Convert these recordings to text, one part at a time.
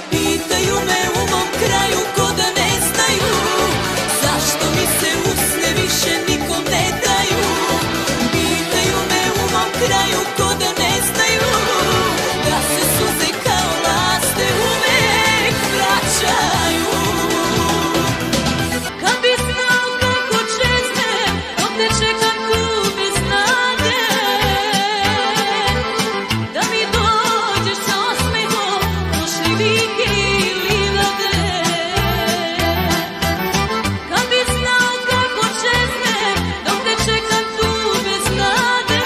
Pitaju me u mom kraju ko da ne znaju zašto mi se usne više nikom ne daju. Pitaju me u mom kraju ko da ne znaju da se suze kao laste uvek vraćaju. Kad bi znao kako čeznem, dok te čekam tu bez snage, da mi dođeš sa osmehom, prošli vike i livade. Kad bi znao kako čeznem, dok te čekam tu bez nade.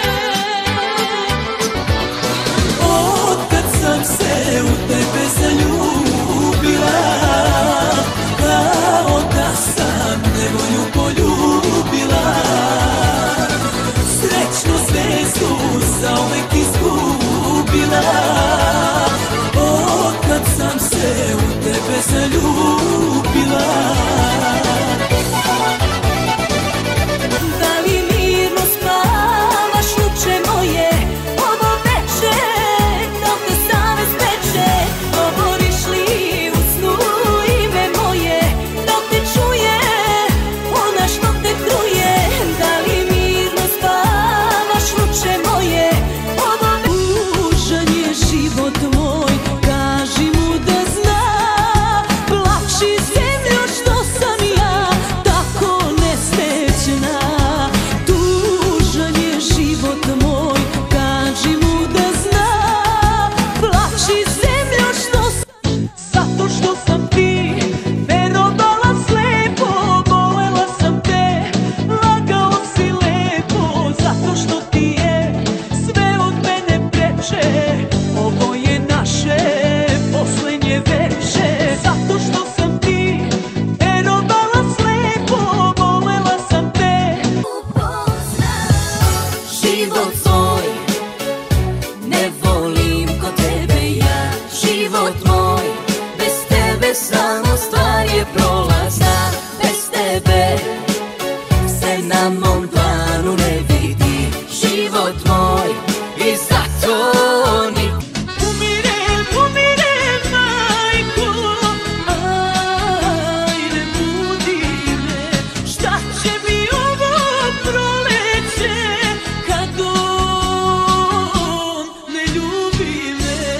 Otkad sam se u tebe zaljubila, kao da sam nevolju poljubila, srećnu zvezdu zauvek izgubila. Otkad sam se u tebe zaljubila. Da li mirno spavaš, uče moje, ovo veče, dok te savest peče? Govoriš li u snu ime moje, dok te čuje ona što te truje? Da li mirno spavaš, uče moje, ovo tužan je život moj, kaži mu da zna. Plači zemljo što sam ja tako nesrećna. Tužan je život moj, kaži mu da zna. Plači zemljo što sam, zato što sam ti verovala slepo, volela sam te, lagao si lepo, zato što ti je sve od mene preče. Ovo je naše poslednje veče, zato što sam ti verovala slepo, volela sam te. Život svoj ne volim ko tebe ja, život moj bez tebe samo stvar je prolazna. Bez tebe se na mom planu ne vidi život moj i zato ni umirem, umirem majko, ajde budi me, šta će mi ovo proleće kad on ne ljubi me.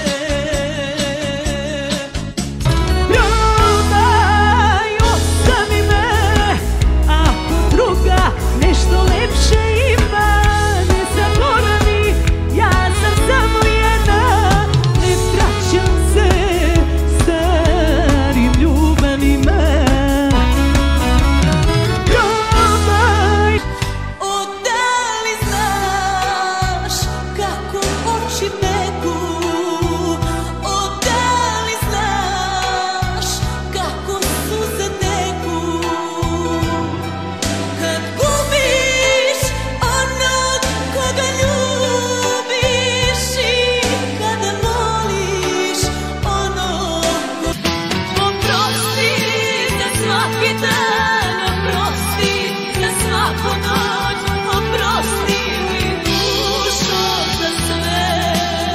Probaj, ostavi me, ako druga nešto lepše ima, ne zaboravi, ja sam samo jedna, ne vraćam se starim ljubavima. Probaj, da li znaš kako oči beku, da li znaš kako suze teku, kad gubiš onog koga ljubiš i kada moliš onog. Oprosti za svaki dan, oprosti za svaku noć, oprosti mi dušo za sve.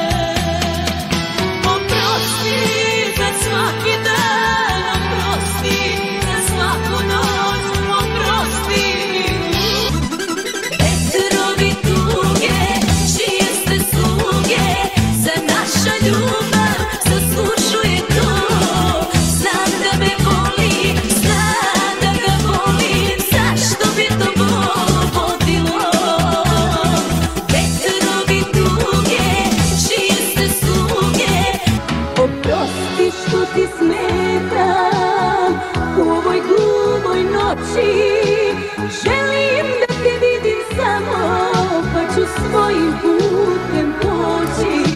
Oprosti za svaki dan, oprosti za svaku noć, oprosti mi dušo. Vetrovi tuge, čije ste sluge, za naša ljubav zaslužuje to. Znam da me voli, znam da ga volim, zašto bi to vodilo? Vetrovi tuge, čije ste sluge. Oprosti što ti smetam u ovoj glumoj noći, želim da te vidim samo, pa ću svojim putem poći.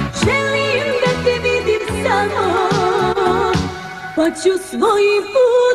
Želim da te vidim samo, pa ću svojim putem